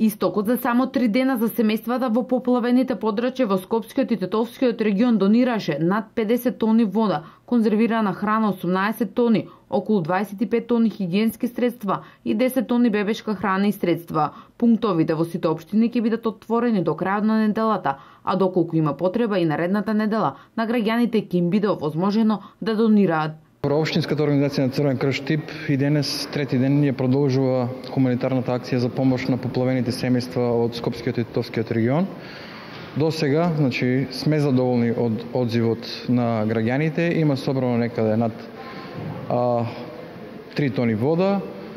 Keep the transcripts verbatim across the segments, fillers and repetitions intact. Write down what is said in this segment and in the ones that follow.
Истокот за само три дена за семејствата во поплавените подрачја во Скопскиот и Тетовскиот регион донираше над педесет тони вода, конзервирана храна осумнаесет тони, околу дваесет и пет тони хигиенски средства и десет тони бебешка храна и средства. Пунктовите во сите општини ќе бидат отворени до крајот на неделата, а доколку има потреба и наредната недела, на граѓаните ќе им биде овозможено да донираат. Општинската организација на Црвен крст Штип и денес, трети ден, ја продолжува хуманитарната акција за помош на поплавените семејства од Скопскиот и Тетовскиот регион. До сега, значи, сме задоволни од одзивот на граѓаните. Има собрано некаде над а, три тони вода,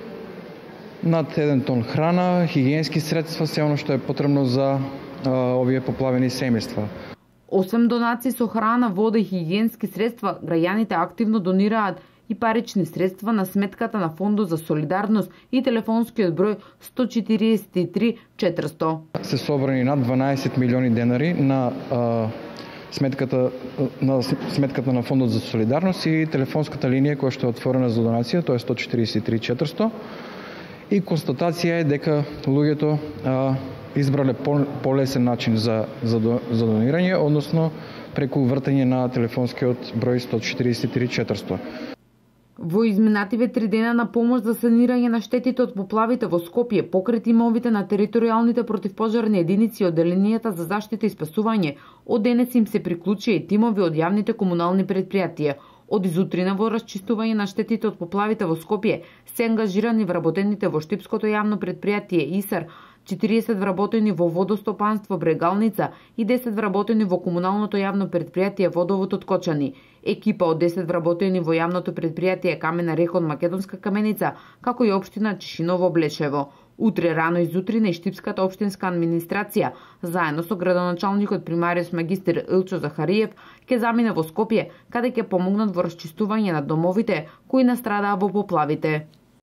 над еден тон храна, хигиенски средства, се оно што е потребно за а, овие поплавени семејства. Освен донации со храна, вода и хигиенски средства, граѓаните активно донираат и парични средства на сметката на Фондот за солидарност и телефонскиот број сто четириесет и три четиристо. Се собрани над дванаесет милиони денари на а, сметката на сметката на Фондот за солидарност и телефонската линија која што е отворена за донација, тоа е сто четириесет и три четиристо. И констатација е дека луѓето а, избрале полесен начин за, за, за донирање, односно преку вртење на телефонскиот број сто четириесет и три четиристо. Во изминативе три дена на помош за санирање на штетите од поплавите во Скопје, покрај тимовите на територијалните противпожарни единици од Деленијата за заштита и спасување, од денес им се приклучија и тимови од јавните комунални предпријатија. Од изутрина во расчистување на штетите од поплавите во Скопје се ангажирани вработените во Штипското јавно предпријатие ИСАР, четириесет вработени во водостопанство Брегалница и десет вработени во комуналното јавно предпријатие Водовод од Кочани. Екипа од десет вработени во јавното предпријатие Камена Рехон Македонска каменица, како и општина Чешиново Блешево. Утре рано изутрина и Штипската општинска администрација, заедно со градоначалникот примариус магистер Илчо Захариев, ќе замине во Скопје, каде ќе помогнат во расчистување на домовите кои настрадаа во поплавите.